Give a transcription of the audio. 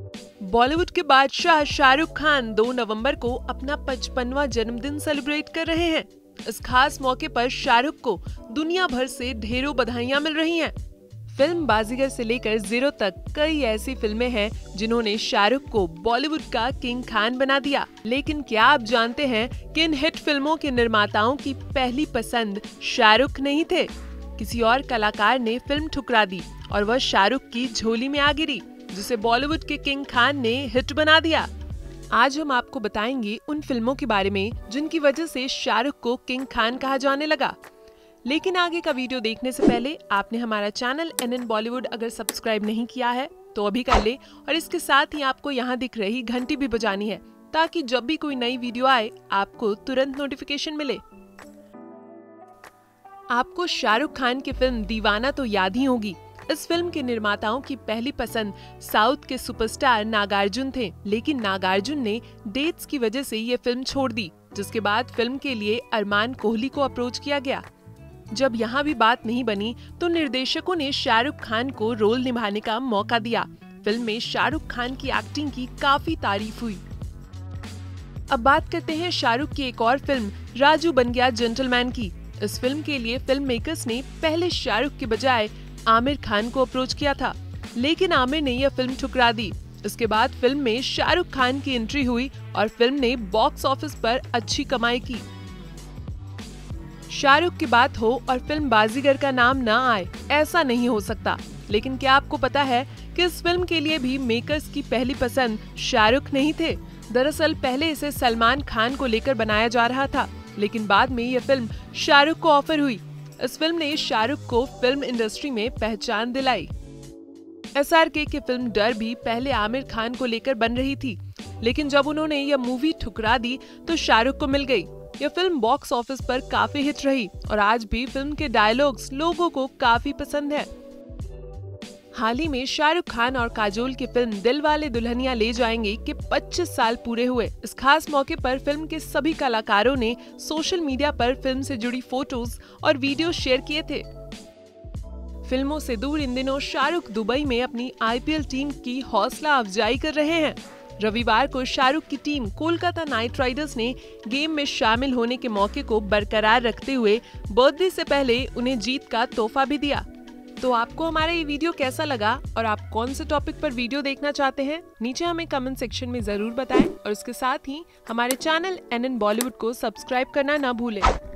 बॉलीवुड के बादशाह शाहरुख खान 2 नवंबर को अपना 55वां जन्मदिन सेलिब्रेट कर रहे हैं। इस खास मौके पर शाहरुख को दुनिया भर से ढेरों बधाइयां मिल रही हैं। फिल्म बाजीगर से लेकर जीरो तक कई ऐसी फिल्में हैं जिन्होंने शाहरुख को बॉलीवुड का किंग खान बना दिया। लेकिन क्या आप जानते हैं कि इन हिट फिल्मों के निर्माताओं की पहली पसंद शाहरुख नहीं थे। किसी और कलाकार ने फिल्म ठुकरा दी और वह शाहरुख की झोली में आ गिरी, जिसे बॉलीवुड के किंग खान ने हिट बना दिया। आज हम आपको बताएंगे उन फिल्मों के बारे में जिनकी वजह से शाहरुख को किंग खान कहा जाने लगा। लेकिन आगे का वीडियो देखने से पहले आपने हमारा चैनल NN बॉलीवुड अगर सब्सक्राइब नहीं किया है तो अभी कर ले, और इसके साथ ही आपको यहाँ दिख रही घंटी भी बजानी है ताकि जब भी कोई नई वीडियो आए आपको तुरंत नोटिफिकेशन मिले। आपको शाहरुख खान की फिल्म दीवाना तो याद ही होगी। इस फिल्म के निर्माताओं की पहली पसंद साउथ के सुपरस्टार नागार्जुन थे, लेकिन नागार्जुन ने डेट्स की वजह से ये फिल्म छोड़ दी, जिसके बाद फिल्म के लिए अरमान कोहली को अप्रोच किया गया। जब यहाँ भी बात नहीं बनी तो निर्देशकों ने शाहरुख खान को रोल निभाने का मौका दिया। फिल्म में शाहरुख खान की एक्टिंग की काफी तारीफ हुई। अब बात करते हैं शाहरुख की एक और फिल्म राजू बन गया जेंटलमैन की। इस फिल्म के लिए फिल्म मेकर्स ने पहले शाहरुख के बजाय आमिर खान को अप्रोच किया था, लेकिन आमिर ने यह फिल्म ठुकरा दी। इसके बाद फिल्म में शाहरुख खान की एंट्री हुई और फिल्म ने बॉक्स ऑफिस पर अच्छी कमाई की। शाहरुख की बात हो और फिल्म बाजीगर का नाम ना आए, ऐसा नहीं हो सकता। लेकिन क्या आपको पता है कि इस फिल्म के लिए भी मेकर्स की पहली पसंद शाहरुख नहीं थे। दरअसल पहले इसे सलमान खान को लेकर बनाया जा रहा था, लेकिन बाद में यह फिल्म शाहरुख को ऑफर हुई। इस फिल्म ने शाहरुख को फिल्म इंडस्ट्री में पहचान दिलाई। SRK की फिल्म डर भी पहले आमिर खान को लेकर बन रही थी, लेकिन जब उन्होंने यह मूवी ठुकरा दी तो शाहरुख को मिल गई। यह फिल्म बॉक्स ऑफिस पर काफी हिट रही और आज भी फिल्म के डायलॉग्स लोगों को काफी पसंद है। हाल ही में शाहरुख खान और काजोल की फिल्म दिलवाले दुल्हनिया ले जाएंगे के 25 साल पूरे हुए। इस खास मौके पर फिल्म के सभी कलाकारों ने सोशल मीडिया पर फिल्म से जुड़ी फोटोज और वीडियो शेयर किए थे। फिल्मों से दूर इन दिनों शाहरुख दुबई में अपनी IPL टीम की हौसला अफजाई कर रहे हैं। रविवार को शाहरुख की टीम कोलकाता नाइट राइडर्स ने गेम में शामिल होने के मौके को बरकरार रखते हुए बर्थडे से पहले उन्हें जीत का तोहफा भी दिया। तो आपको हमारा ये वीडियो कैसा लगा और आप कौन से टॉपिक पर वीडियो देखना चाहते हैं, नीचे हमें कमेंट सेक्शन में जरूर बताएं, और इसके साथ ही हमारे चैनल NN बॉलीवुड को सब्सक्राइब करना ना भूलें।